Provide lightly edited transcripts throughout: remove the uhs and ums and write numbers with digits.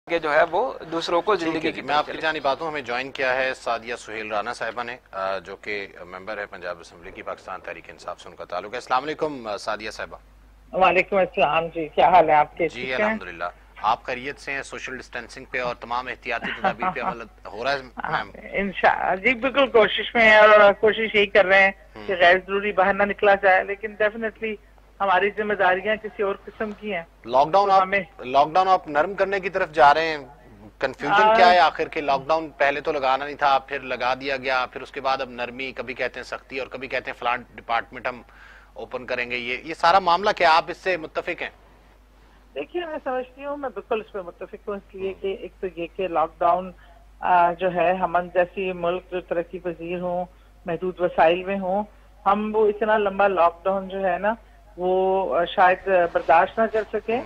کہ جو ہے وہ دوسروں کو زندگی کی میں آپ کی جانب آتا ہوں. ہمیں جوائن کیا ہے سعدیہ سہیل رانا صاحبہ نے، جو کہ ممبر ہے پنجاب اسمبلی کی، پاکستان تحریک انصاف سے ان کا تعلق ہے. السلام علیکم سعدیہ صاحبہ. وعلیکم السلام جی، کیا حال ہے آپ کے؟ جی الحمدللہ. آپ خیریت سے ہیں؟ سوشل ڈسٹینسنگ پہ اور تمام احتیاطی تدابیر پہ عمل ہو رہا ہے میم؟ انشاءاللہ جی بالکل کوشش میں ہیں، اور کوشش یہی کر رہے ہیں کہ غیر ضروری باہر نہ نکلا جائے، لیکن ڈیفینیٹلی ہماری ذمہ داریاں کسی اور قسم کی ہیں. لاک ڈاؤن آپ نرم کرنے کی طرف جا رہے ہیں. کنفیوژن کیا ہے آخر کے؟ لاک ڈاؤن پہلے تو لگانا نہیں تھا، پھر لگا دیا گیا، پھر اس کے بعد اب نرمی، کبھی کہتے ہیں سختی اور کبھی کہتے ہیں فلان ڈپارٹمنٹ ہم اوپن کریں گے. یہ سارا معاملہ کیا آپ اس سے متفق ہیں؟ دیکھیے میں سمجھتی ہوں، میں بالکل اس پہ متفق ہوں، اس لیے کہ ایک تو یہ کہ لاک ڈاؤن جو ہے ہم جیسی ملک جو ترقی پذیر ہوں، محدود وسائل میں ہوں، ہم وہ اتنا لمبا لاک ڈاؤن جو ہے نا وہ شاید برداشت نہ کر سکیں،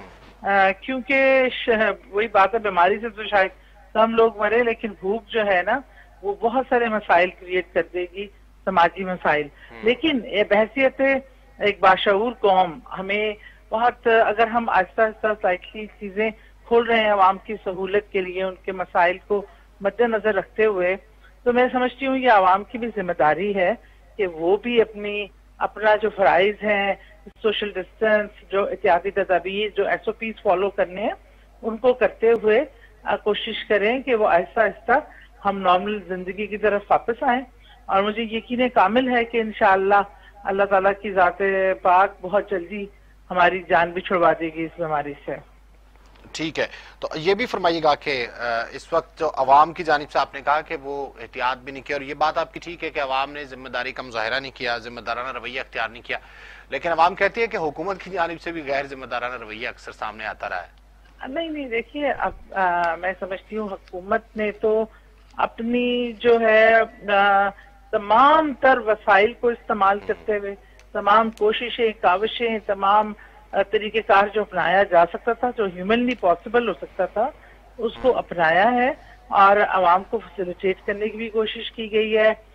کیونکہ وہی بات ہے، بیماری سے تو شاید کم لوگ مرے، لیکن بھوک جو ہے نا وہ بہت سارے مسائل کریٹ کر دے گی، سماجی مسائل. لیکن بحیثیت ایک باشعور قوم ہمیں بہت، اگر ہم آہستہ آہستہ سائیکلی چیزیں کھول رہے ہیں عوام کی سہولت کے لیے، ان کے مسائل کو مد نظر رکھتے ہوئے، تو میں سمجھتی ہوں یہ عوام کی بھی ذمہ داری ہے کہ وہ بھی اپنا جو فرائض ہیں، سوشل ڈسٹینس، جو احتیاطی تدابیر، جو SOPs فالو کرنے ہیں، ان کو کرتے ہوئے کوشش کریں کہ وہ آہستہ آہستہ ہم نارمل زندگی کی طرف واپس آئیں. اور مجھے یقین کامل ہے کہ انشاءاللہ اللہ تعالیٰ کی ذات پاک بہت جلدی ہماری جان بھی چھڑوا دے گی اس بیماری سے. ٹھیک ہے، تو یہ بھی فرمائیے گا کہ اس وقت جو عوام کی جانب سے آپ نے کہا کہ وہ احتیاط بھی نہیں کیا، اور یہ بات آپ کی ٹھیک ہے کہ عوام نے ذمہ داری کا مظاہرہ نہیں کیا، ذمہ دارانہ رویہ اختیار نہیں کیا، لیکن عوام کہتی ہے کہ حکومت کی جانب سے بھی غیر ذمہ دارانہ رویہ اکثر سامنے آتا رہا ہے. نہیں دیکھیے، اب میں سمجھتی ہوں حکومت نے تو اپنی جو ہے تمام تر وسائل کو استعمال کرتے ہوئے، تمام کوششیں، کاوشیں، تمام طریقہ کار جو اپنایا جا سکتا تھا، جو ہیومنلی پاسبل ہو سکتا تھا، اس کو اپنایا ہے، اور عوام کو فیسیلیٹیٹ کرنے کی بھی کوشش کی گئی ہے.